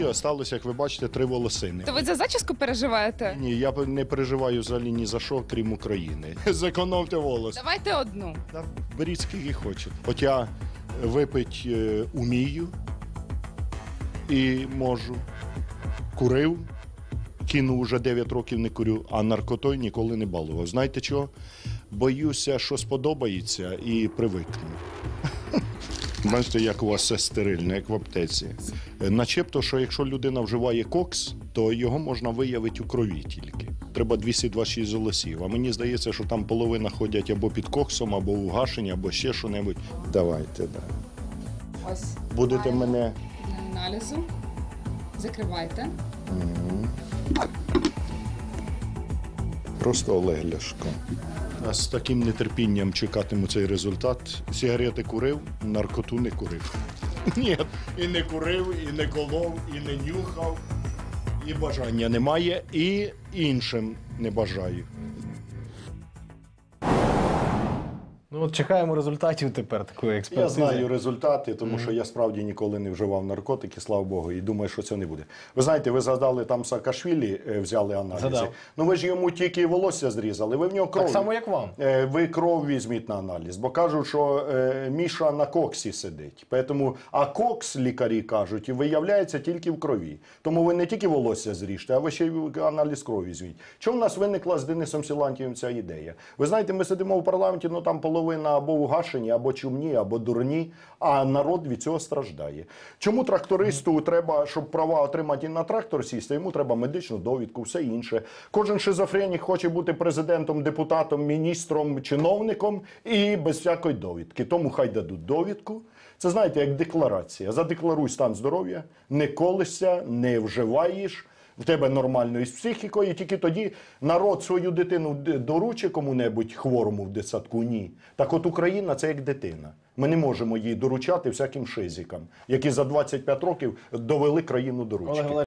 голові осталось, як ви бачите, 3 волосини. То ви за зачіску переживаєте? Ні, я не переживаю взагалі ні за що, крім України. Зекономте волос. Давайте одну. Та беріть скільки хочете. От я випить умію і можу. Курив, кинув уже 9 років не курю, а наркотою ніколи не балував. Знаєте чого? Боюся, що сподобається і привикну. Бачите, як у вас все стерильне, як в аптеці. Начебто, що якщо людина вживає кокс, то його можна виявити у крові тільки. Треба 226 голосів. А мені здається, що там половина ходять або під коксом, або у гашені, або ще що-небудь. Давайте, да. Ось. Будете мене... Для аналізу. Закривайте. Просто Олег Ляшко. А з таким нетерпінням чекатиму цей результат. Сигарети курив, наркоту не курив. Ні, і не курив, і не колов, і не нюхав. І бажання немає, і іншим не бажаю. Ну от чекаємо результатів тепер такої експертизи. Я знаю результати, тому що я справді ніколи не вживав наркотики, слава Богу, і думаю, що це не буде. Ви знаєте, ви згадали, там Саакашвілі взяли аналізи. Згадав. Ну ви ж йому тільки волосся зрізали, ви в нього кров. Так само, як вам. Ви кров візьміть на аналіз, бо кажуть, що Міша на коксі сидить. Поэтому, а кокс, лікарі кажуть, виявляється тільки в крові. Тому ви не тільки волосся зріжте, а ви ще й аналіз крові візьміть. Чому в нас виникла з Денисом Силантьєвим ця ідея? Ви знаєте, ми сидимо в парламенті, ну там половина або угашені, або чумні, або дурні, а народ від цього страждає. Чому трактористу треба, щоб права отримати на трактор сісти, йому треба медичну довідку, все інше. Кожен шизофренік хоче бути президентом, депутатом, міністром, чиновником і без всякої довідки. Тому хай дадуть довідку. Це, знаєте, як декларація. Задекларуй стан здоров'я, не колишся, не вживаєш, в тебе нормально із психікою, і тільки тоді народ свою дитину доручить кому-небудь хворому в дитсадку? Ні. Так от Україна – це як дитина. Ми не можемо її доручати всяким шизикам, які за 25 років довели країну до ручки.